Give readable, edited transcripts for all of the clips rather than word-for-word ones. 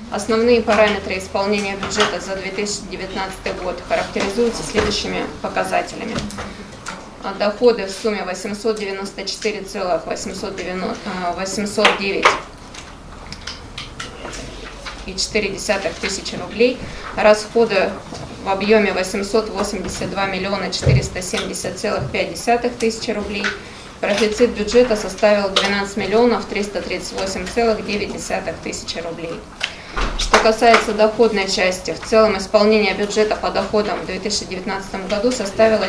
Основные параметры исполнения бюджета за 2019 год характеризуются следующими показателями. Доходы в сумме 809,4 тысячи рублей, расходы в объеме 882 миллиона 470,5 тысячи рублей, профицит бюджета составил 12 миллионов 338,9 тысячи рублей. Что касается доходной части, в целом исполнение бюджета по доходам в 2019 году составило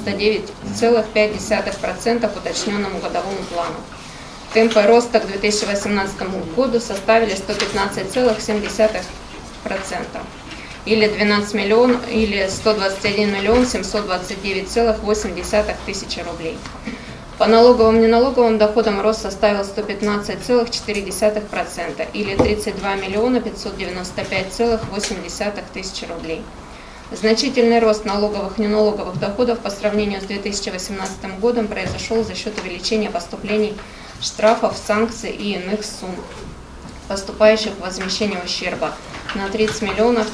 99,5% по уточненному годовому плану. Темпы роста к 2018 году составили 115,7%, или 121 миллион 729,8 тысячи рублей. По налоговым и неналоговым доходам рост составил 115,4%, или 32 миллиона 595,8 тысячи рублей. Значительный рост налоговых и неналоговых доходов по сравнению с 2018 годом произошел за счет увеличения поступлений штрафов, санкций и иных сумм, поступающих в возмещение ущерба, на 30 миллионов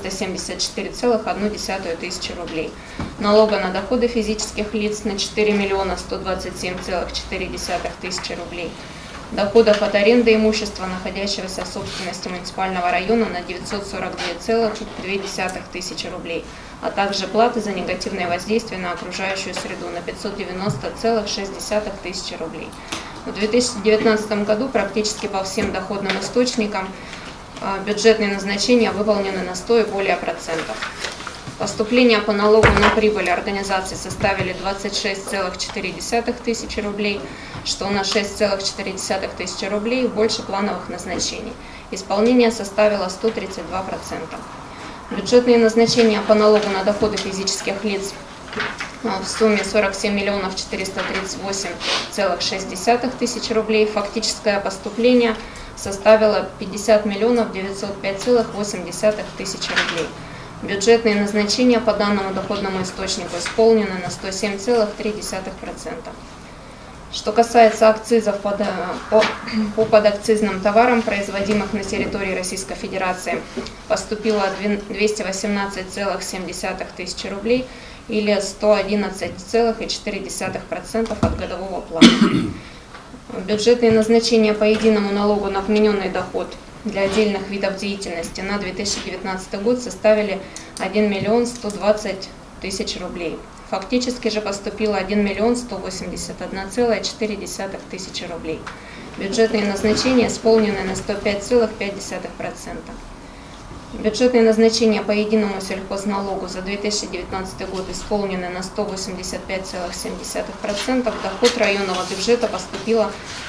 474,1 тысячи рублей, налога на доходы физических лиц на 4 миллиона 127,4 тысячи рублей, доходов от аренды имущества, находящегося в собственности муниципального района, на 942,2 тысячи рублей, а также платы за негативное воздействие на окружающую среду на 590,6 тысячи рублей. В 2019 году практически по всем доходным источникам бюджетные назначения выполнены на 100 и более процентов. Поступления по налогу на прибыль организаций составили 26,4 тысячи рублей, что на 6,4 тысячи рублей больше плановых назначений. Исполнение составило 132%. Бюджетные назначения по налогу на доходы физических лиц в сумме 47 миллионов 438,6 тысяч рублей. Фактическое поступление составило 50 миллионов 905,8 тысячи рублей. Бюджетные назначения по данному доходному источнику исполнены на 107,3%. Что касается акцизов по подакцизным товарам, производимых на территории Российской Федерации, поступило 218,7 тысячи рублей, или 111,4% от годового плана. Бюджетные назначения по единому налогу на вмененный доход для отдельных видов деятельности на 2019 год составили 1 миллион 120 тысяч рублей. Фактически же поступило 1 миллион 181,4 тысячи рублей. Бюджетные назначения исполнены на 105,5%. Бюджетные назначения по единому сельхозналогу за 2019 год исполнены на 185,7%. Доход районного бюджета поступило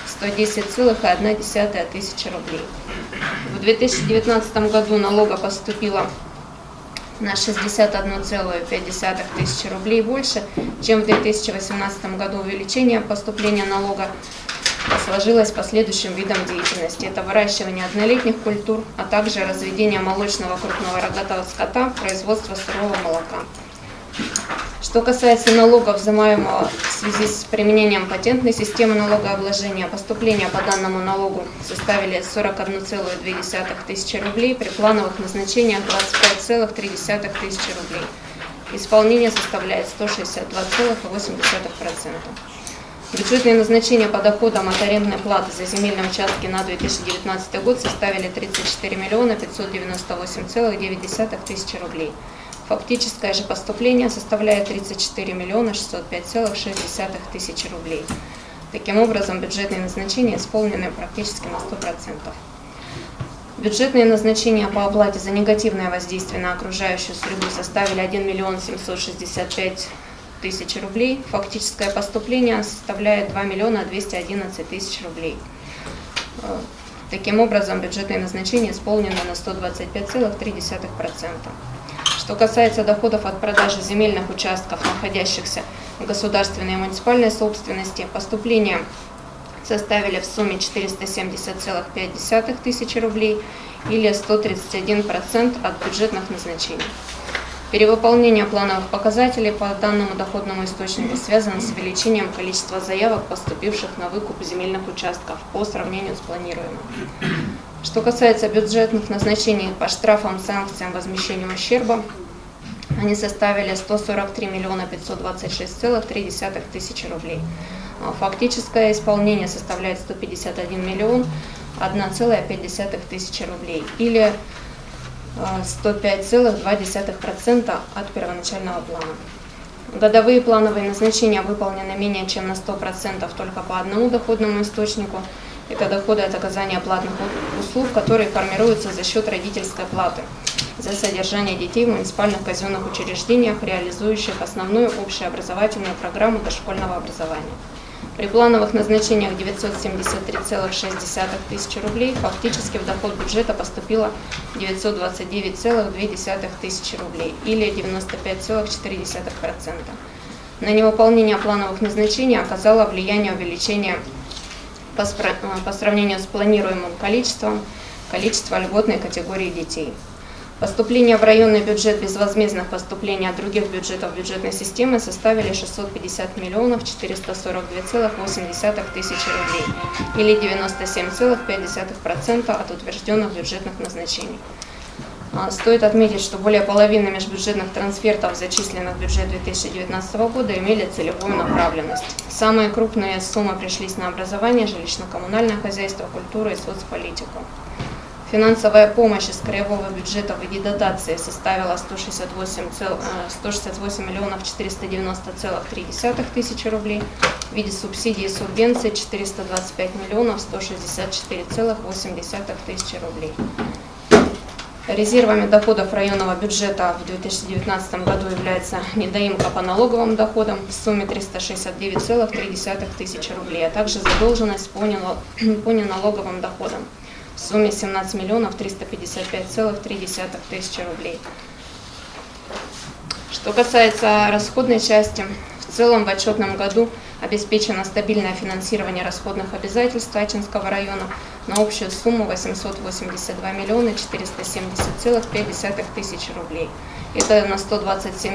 110,1 тысячи рублей. В 2019 году налога поступило на 61,5 тысячи рублей больше, чем в 2018 году. Увеличение поступления налога сложилось по следующим видам деятельности. Это выращивание однолетних культур, а также разведение молочного крупного рогатого скота, производство сырого молока. Что касается налогов, взимаемого в связи с применением патентной системы налогообложения, поступления по данному налогу составили 41,2 тысячи рублей, при плановых назначениях 25,3 тысячи рублей. Исполнение составляет 162,8%. Бюджетные назначения по доходам от арендной платы за земельные участки на 2019 год составили 34 миллиона 598,9 тысячи рублей. Фактическое же поступление составляет 34 миллиона 605,6 тысячи рублей. Таким образом, бюджетные назначения исполнены практически на 100%. Бюджетные назначения по оплате за негативное воздействие на окружающую среду составили 1 миллион 765 тысяч рублей. Фактическое поступление составляет 2 миллиона 211 тысяч рублей. Таким образом, бюджетные назначения исполнены на 125,3%. Что касается доходов от продажи земельных участков, находящихся в государственной и муниципальной собственности, поступления составили в сумме 470,5 тысячи рублей, или 131% от бюджетных назначений. Перевыполнение плановых показателей по данному доходному источнику связано с увеличением количества заявок, поступивших на выкуп земельных участков по сравнению с планируемым. Что касается бюджетных назначений по штрафам, санкциям, возмещению ущерба, они составили 143 526,3 тысячи рублей. Фактическое исполнение составляет 151 1,5 тысячи рублей или 105,2% от первоначального плана. Годовые плановые назначения выполнены менее чем на 100% только по одному доходному источнику. Это доходы от оказания платных услуг, которые формируются за счет родительской платы за содержание детей в муниципальных казенных учреждениях, реализующих основную общеобразовательную программу дошкольного образования. При плановых назначениях 973,6 тысячи рублей фактически в доход бюджета поступило 929,2 тысячи рублей или 95,4%. На невыполнение плановых назначений оказало влияние увеличения по сравнению с планируемым количества льготной категории детей. Поступления в районный бюджет безвозмездных поступлений от других бюджетов бюджетной системы составили 650 442,8 тысячи рублей или 97,5% от утвержденных бюджетных назначений. Стоит отметить, что более половины межбюджетных трансфертов, зачисленных в бюджет 2019 года, имели целевую направленность. Самые крупные суммы пришлись на образование, жилищно-коммунальное хозяйство, культуру и соцполитику. Финансовая помощь из краевого бюджета в виде дотации составила 168 490,3 тысячи рублей, в виде субсидий и субвенций 425 164,8 тысячи рублей. Резервами доходов районного бюджета в 2019 году является недоимка по налоговым доходам в сумме 369,3 тысячи рублей, а также задолженность по неналоговым доходам в сумме 17 355,3 тысячи рублей. Что касается расходной части, в целом в отчетном году обеспечено стабильное финансирование расходных обязательств Ачинского района на общую сумму 882 470,5 тысяч рублей. Это на 127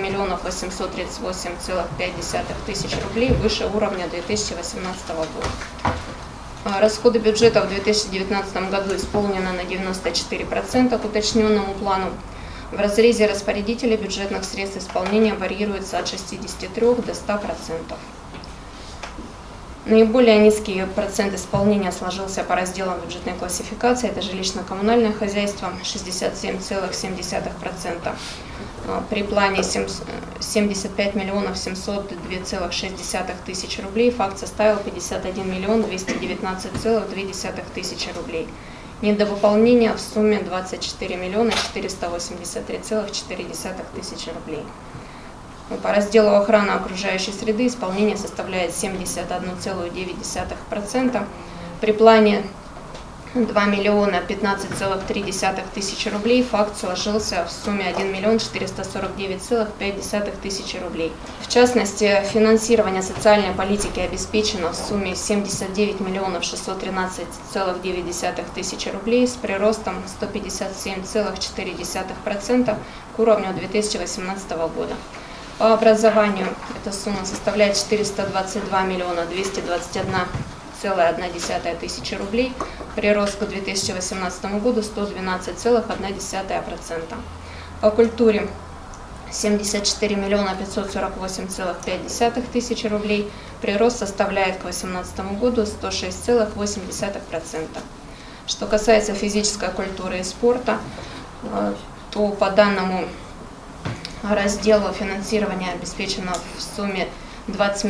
838,5 тысяч рублей выше уровня 2018 года. Расходы бюджета в 2019 году исполнены на 94% к уточненному плану. В разрезе распорядителей бюджетных средств исполнение варьируется от 63 до 100%. Наиболее низкий процент исполнения сложился по разделам бюджетной классификации. Это жилищно-коммунальное хозяйство 67,7%. При плане 75 702,6 тысяч рублей факт составил 51 219,2 тысячи рублей. Недовыполнение в сумме 24 483,4 тысячи рублей. По разделу охраны окружающей среды исполнение составляет 71,9%. При плане 2 015,3 тысячи рублей факт сложился в сумме 1 449,5 тысячи рублей. В частности, финансирование социальной политики обеспечено в сумме 79 613,9 тысячи рублей с приростом 157,4% к уровню 2018 года. По образованию эта сумма составляет 422 221,1 тысячи рублей, прирост к 2018 году 112,1%. По культуре 74 548,5 тысячи рублей, прирост составляет к 2018 году 106,8%. Что касается физической культуры и спорта, то по данному разделу финансирования обеспечено в сумме 20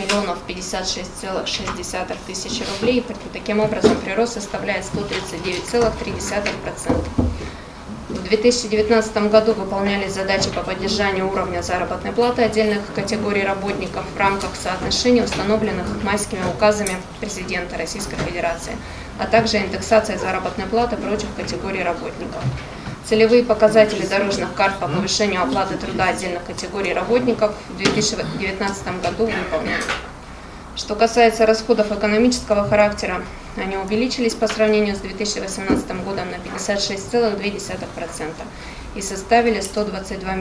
056,6 тысячи рублей. Таким образом, прирост составляет 139,3%. В 2019 году выполнялись задачи по поддержанию уровня заработной платы отдельных категорий работников в рамках соотношений, установленных майскими указами президента Российской Федерации, а также индексация заработной платы прочих категорий работников. Целевые показатели дорожных карт по повышению оплаты труда отдельных категорий работников в 2019 году выполнены. Что касается расходов экономического характера, они увеличились по сравнению с 2018 годом на 56,2% и составили 122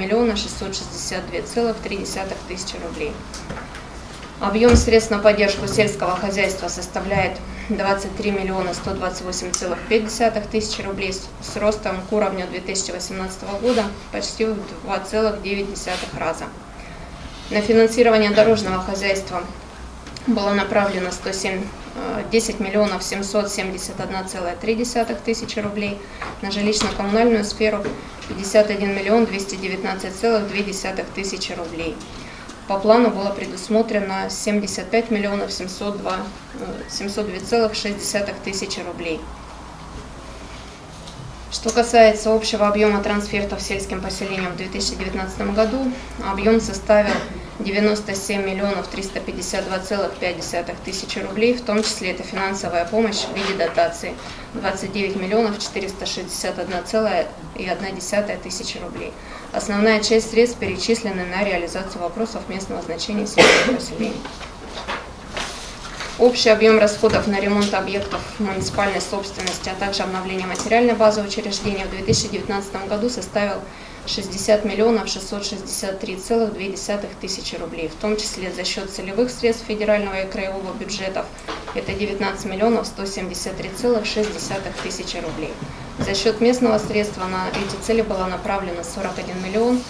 662,3 тысячи рублей. Объем средств на поддержку сельского хозяйства составляет 23 миллиона 128,5 тысяч рублей с ростом к уровню 2018 года почти в 2,9 раза. На финансирование дорожного хозяйства было направлено 10 миллионов 771,3 тысячи рублей, на жилищно-коммунальную сферу 51 миллион 219,2 тысячи рублей. По плану было предусмотрено 75 миллионов 702,6 тысячи рублей. Что касается общего объема трансфертов сельским поселениям в 2019 году, объем составил 97 миллионов 352,5 тысячи рублей, в том числе это финансовая помощь в виде дотации 29 миллионов 461,1 тысячи рублей. Основная часть средств перечислены на реализацию вопросов местного значения сельских поселений. Общий объем расходов на ремонт объектов муниципальной собственности, а также обновление материальной базы учреждения в 2019 году составил 60 миллионов 663,2 тысячи рублей, в том числе за счет целевых средств федерального и краевого бюджетов, это 19 миллионов 173,6 тысячи рублей. За счет местного средства на эти цели было направлено 41 миллион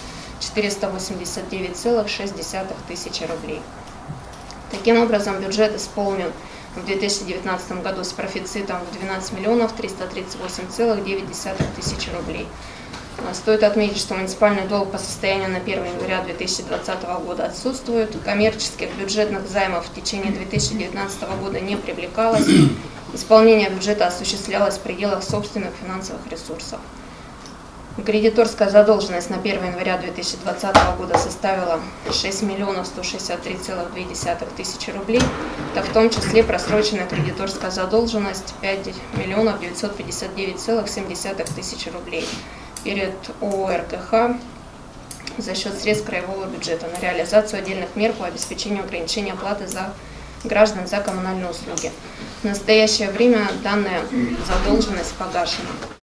489,6 тысячи рублей. Таким образом, бюджет исполнен в 2019 году с профицитом в 12 миллионов 338,9 тысячи рублей. Стоит отметить, что муниципальный долг по состоянию на 1 января 2020 года отсутствует, коммерческих бюджетных займов в течение 2019 года не привлекалось, исполнение бюджета осуществлялось в пределах собственных финансовых ресурсов. Кредиторская задолженность на 1 января 2020 года составила 6 миллионов 163,2 тысячи рублей, это в том числе просроченная кредиторская задолженность 5 миллионов 959,7 тысячи рублей перед ООО РКХ за счет средств краевого бюджета на реализацию отдельных мер по обеспечению ограничения оплаты за граждан за коммунальные услуги. В настоящее время данная задолженность погашена.